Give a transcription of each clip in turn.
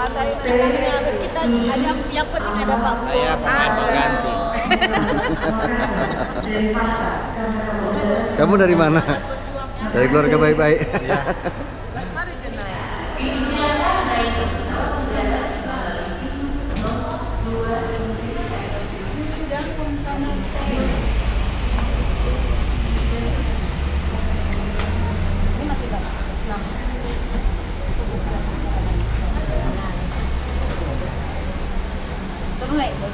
kita ada yang penting ada Pak. Saya pemain pengganti. Kamu dari mana? Dari keluarga baik-baik. Ya. Ini masih banyak. Turun lagi bos.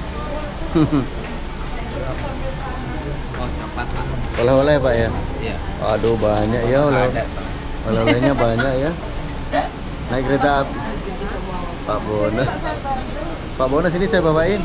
Oh, coklat Pak. Oleh-oleh Pak ya? Iya. Aduh banyak ya Ada soalnya. oleh-olehnya banyak ya. Naik kereta api. Pak Bona. Pak Bona sini saya bawain.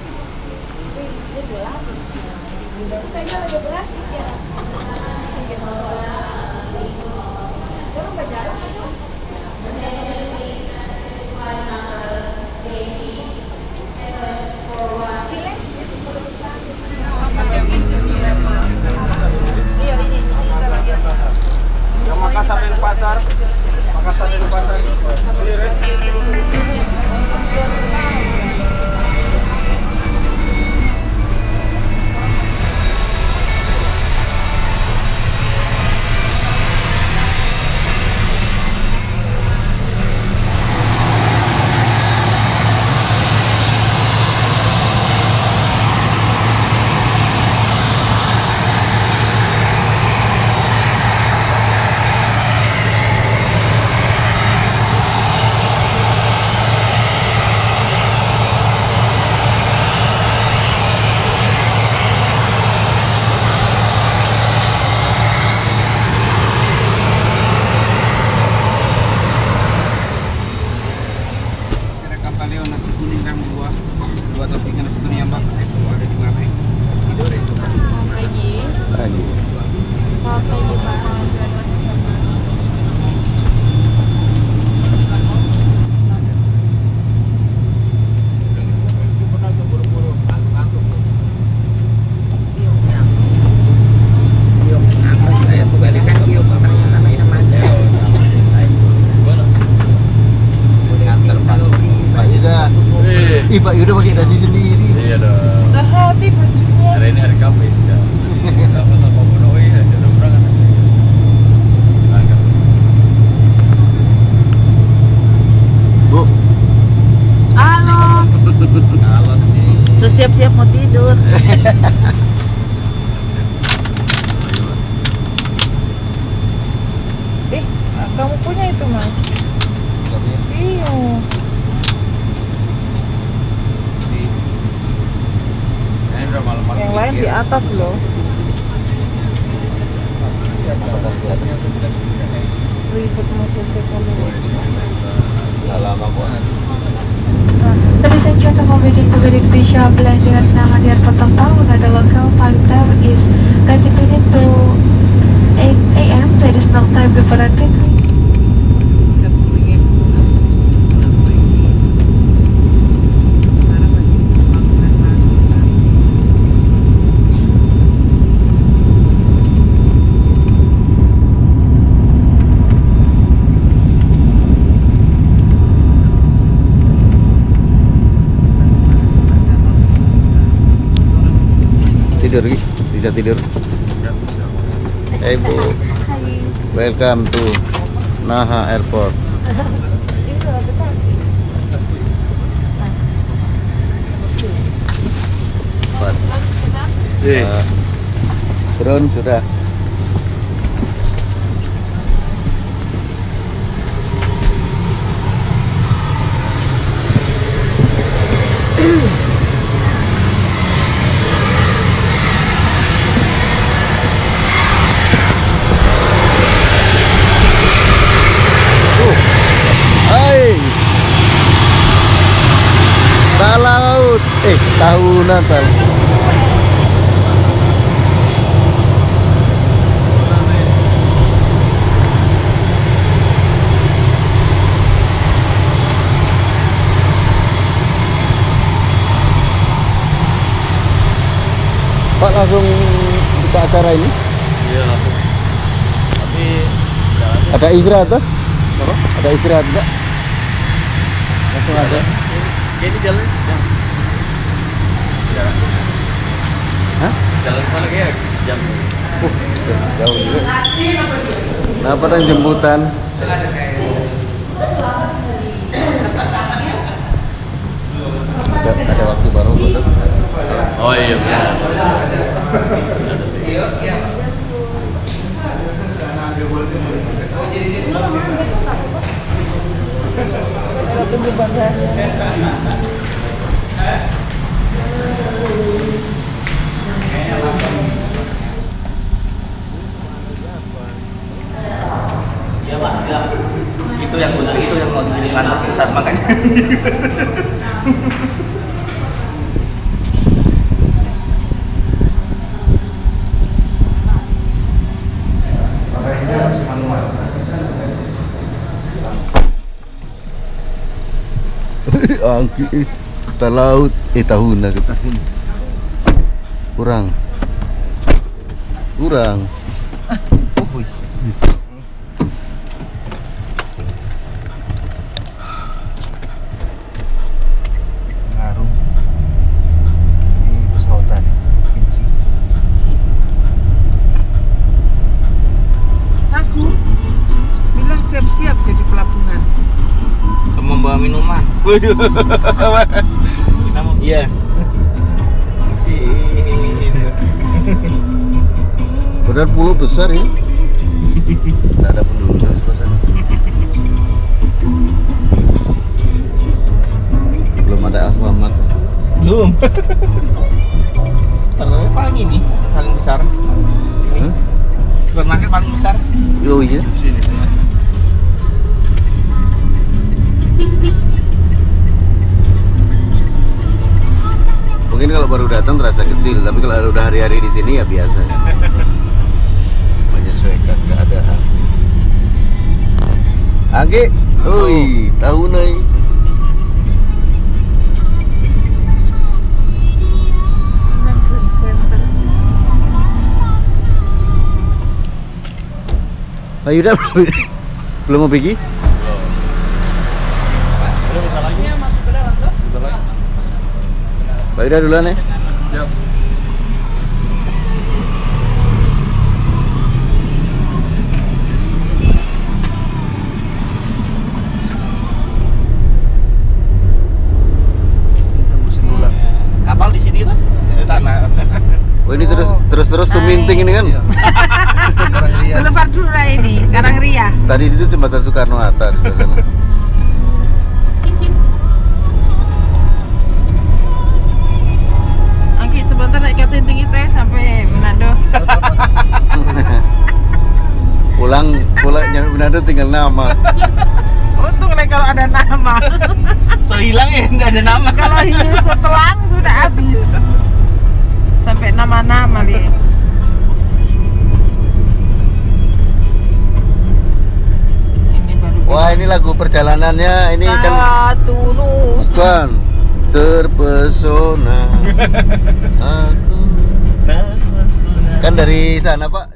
Yang Makassar dan Pasar. Makassar dan Pasar. Kali nasi kuning dan dua atau tiga nasi kuning yang bagus itu ada di mana? Tidur ya suka. Pagi. Pagi. Pagi Pak. Ih Pak Yuda pakai dasi sendiri. Iya dong. Sehati bajunya. Hari ini hari Kamis ya. Apa sama Bono ya? Ada berangkat. Bu. Halo. Halo sih. So siap-siap mau tidur. Kamu punya itu Mas? Iya. Yang lain di atas loh. Ribet masih sekali. Lama banget. Ladies and gentlemen, waiting to very Bishop Blender Naha di airport Tampang. The local flight time is 30 minutes to 8 AM. There is no time before entry. Tidur bisa tidur. Hey Bu. Welcome to Naha Airport. Drone sudah. Laut, tahunan tahu. Pak langsung buka acara ini? Iya langsung. Tapi Ada istirahat tuh? Ada istirahat enggak? langsung ada. Ini jalan sejam. Hah? Jalan sana kayak sejam. Jauh juga. Nah, pada jemputan. Ada waktu baru betul. Oh iya benar. Iya Pak, ya. Itu yang mau di kantor pusat makanya. Angki laut tahun ke tahun kurang Ngaruh di pesawatan Saku bilang siap-siap jadi pelabuhan. Membawa minuman. Waduh. Kita mau iya. Padahal pulau besar ya. Tidak ada penduduk di sebelah sana. Belum ada Alfamart. Belum. Supermarket paling ini paling besar. Ini. Supermarket paling besar. Oh iya. Sini. Mungkin kalau baru datang terasa kecil, tapi kalau udah hari-hari di sini ya biasa. Menyesuaikan keadaan. Anggi, oi, tahu nih. Pak Yuda belum mau pergi? Pak Yuda duluan ya. Siap. tembusin dulu. Kapal di sini tuh. Di sana. Oh ini terus tuh minting ini kan? Boulevard Dura ini, Karangria. Tadi itu jembatan Soekarno Hatta di sebelah sana. Angki sebentar naik ke Tinting itu ya sampai Manado. pulang nyampe Manado tinggal nama. Untung nih kalau ada nama. So hilang ya nggak ada nama. Kalau hiu setelang sudah habis. Sampai nama-nama nih. Ini baru. Wah ini lagu perjalanannya ini kan Satu Nusa. bukan terpesona aku kan dari sana Pak